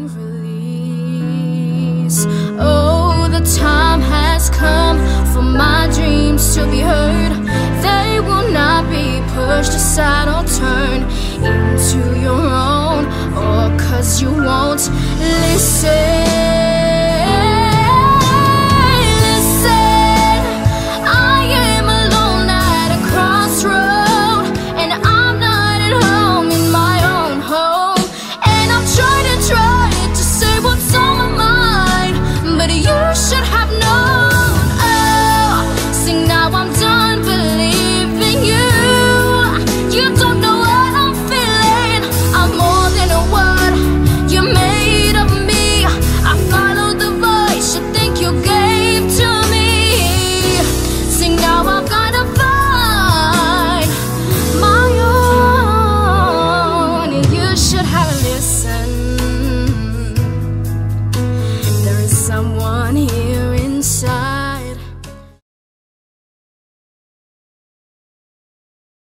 find release. Oh, the time has come for my dreams to be heard. They will not be pushed aside or turned into your own, or 'cause you won't listen. Someone